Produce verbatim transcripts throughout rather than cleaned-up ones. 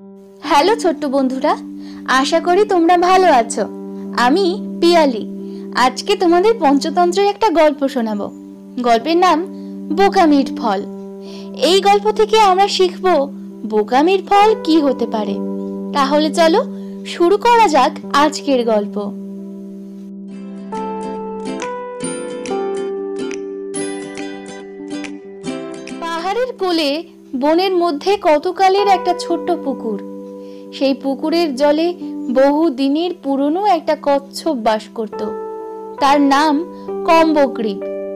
Hello ছোট্ট বন্ধুরা, আশা করি তোমরা ভালো আছো। আমি পিয়ালি। আজকে তোমাদের পঞ্চতন্ত্রের একটা গল্প শোনাবো। গল্পের নাম বোকামির ফল। এই গল্প থেকে আমরা শিখব বোকামির ফল কি হতে পারে। তাহলে চলো শুরু করা যাক আজকের গল্প। পাহাড়ের কোলে বনের মধ্যে কতকালের একটা ছোট্ট পুকুর। সেই পুকুরের জলে বহু দিনের পুরনো একটা কচ্ছপ বাস করত। তার নাম কম্বগ্রীব।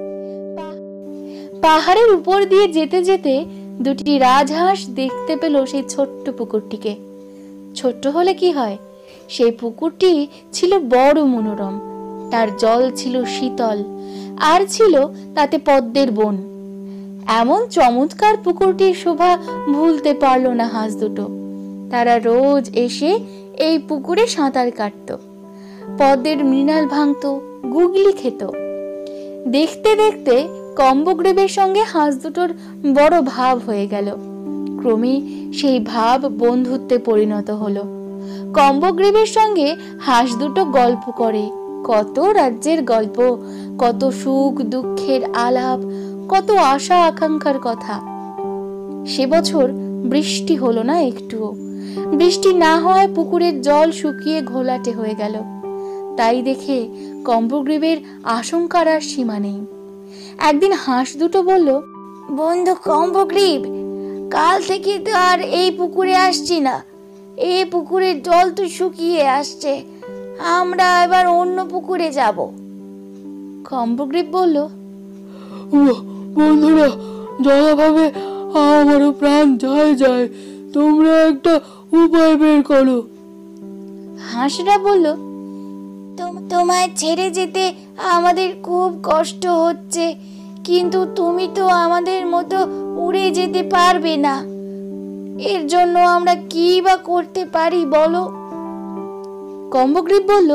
পাহাড়ের উপর দিয়ে যেতে যেতে দুটি রাজহাঁস দেখতে পেল সেই ছোট্ট পুকুরটিকে। ছোট্ট হলে কি হয়, সেই পুকুরটি ছিল বড় মনোরম। তার জল ছিল শীতল, আর ছিল তাতে পদ্মের বন। এমন চমৎকার পুকুরটির শোভা ভুলতে পারল না হাঁস দুটো। তারা রোজ এসে এই পুকুরে সাঁতার কাটত, পদ্মের মৃণাল ভাঙত, গুগলি খেত। দেখতে দেখতে কম্বগ্রীবের সঙ্গে হাঁস দুটোর বড় ভাব হয়ে গেল। ক্রমে সেই ভাব বন্ধুত্বে পরিণত হলো। কম্বগ্রীবের সঙ্গে হাঁস দুটো গল্প করে, কত রাজ্যের গল্প, কত সুখ দুঃখের আলাপ, কত আশা আকাঙ্ক্ষার কথা। সে বছর বৃষ্টি হলো না একটুও। বৃষ্টি না হওয়ায় পুকুরের জল শুকিয়ে ঘোলাটে হয়ে গেল। তাই দেখে কম্বগ্রীবের আশঙ্কার আর সীমা নেই। একদিন হাঁস দুটো বলল, বন্ধু কম্বগ্রীব, কাল থেকে তো আর এই পুকুরে আসছি না। এই পুকুরের জল তো শুকিয়ে আসছে, আমরা এবার অন্য পুকুরে যাব। কম্বগ্রীব বলল, বন্ধুরা, জলাভাবে আমারও প্রাণ যায় যায়, তোমরা একটা উপায় বের করো। হাঁসরা বলল, তোমায় ছেড়ে যেতে আমাদের খুব কষ্ট হচ্ছে, কিন্তু তুমি তো আমাদের মতো উড়ে যেতে পারবে না। এর জন্য আমরা কি বা করতে পারি বলো? কম্বগ্রীব বলল,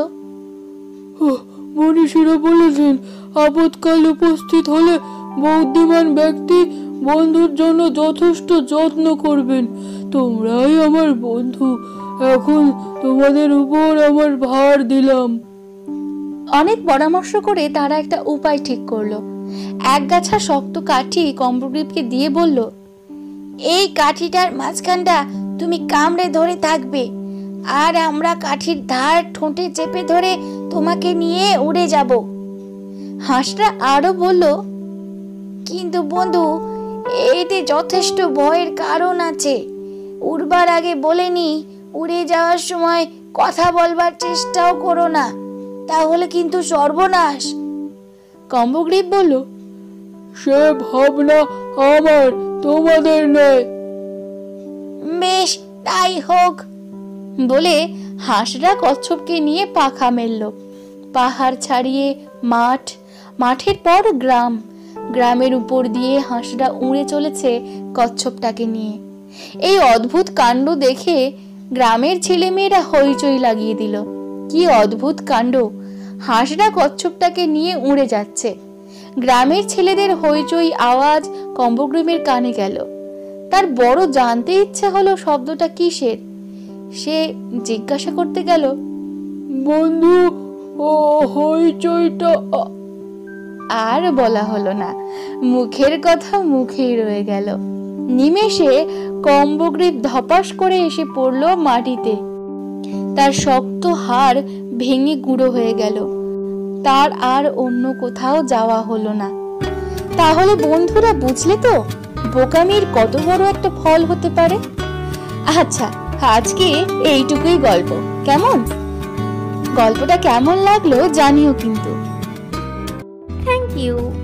মনীষীরা বলেছেন, আপদকাল উপস্থিত হলে বুদ্ধিমান ব্যক্তি বন্ধুর জন্য যথেষ্ট যত্ন করবেন। তোমরাই আমার বন্ধু, এখন তোমাদের উপর আমার ভার দিলাম। অনেক পরামর্শ করে তারা একটা উপায় ঠিক করলো। এক গাছা শক্ত কাঠি কম্বগ্রীবকে দিয়ে বলল, এই কাঠিটার মাঝখানটা তুমি কামড়ে ধরে থাকবে, আর আমরা কাঠির ধার ঠোঁটে চেপে ধরে তোমাকে নিয়ে উড়ে যাব। হাঁসরা আরো বলল, কিন্তু বন্ধু, এতে যথেষ্ট ভয়ের কারণ আছে। উড়বার আগে বলেনি, উড়ে যাওয়ার সময় কথা বলবার চেষ্টাও করো না, তাহলে কিন্তু সর্বনাশ। কম্বগ্রীব বলল, সে ভাবনা আমার, তোমাদের নয়। বেশ, তাই হোক বলে হাঁসরা কচ্ছপকে নিয়ে পাখা মেলল। পাহাড় ছাড়িয়ে মাঠ, মাঠের পর গ্রাম, গ্রামের উপর দিয়ে হাঁসরা উড়ে চলেছে কচ্ছপটাকে নিয়ে। এই অদ্ভুত কাণ্ড দেখে গ্রামের ছেলেমেয়েরা হইচই লাগিয়ে দিল। কি অদ্ভুত কাণ্ড! হাঁসরা কচ্ছপটাকে নিয়ে উড়ে যাচ্ছে। গ্রামের ছেলেদের হইচই আওয়াজ কম্বগ্রীবের কানে গেল। তার বড় জানতে ইচ্ছে হলো শব্দটা কিসের। সে জিজ্ঞাসা করতে গেল, বন্ধু, ও হইচইটা? আর বলা হলো না, মুখের কথা মুখেই রয়ে গেল। নিমেষে কম্বগ্রীব ধপাস করে এসে পড়ল মাটিতে। তার শক্ত হাড় ভেঙে গুঁড়ো হয়ে গেল। তার আর অন্য কোথাও যাওয়া হলো না। তাহলে বন্ধুরা, বুঝলে তো বোকামির কত বড় একটা ফল হতে পারে। আচ্ছা, আজকে এইটুকুই গল্প। কেমন গল্পটা কেমন লাগলো জানিও কিন্তু। Thank you.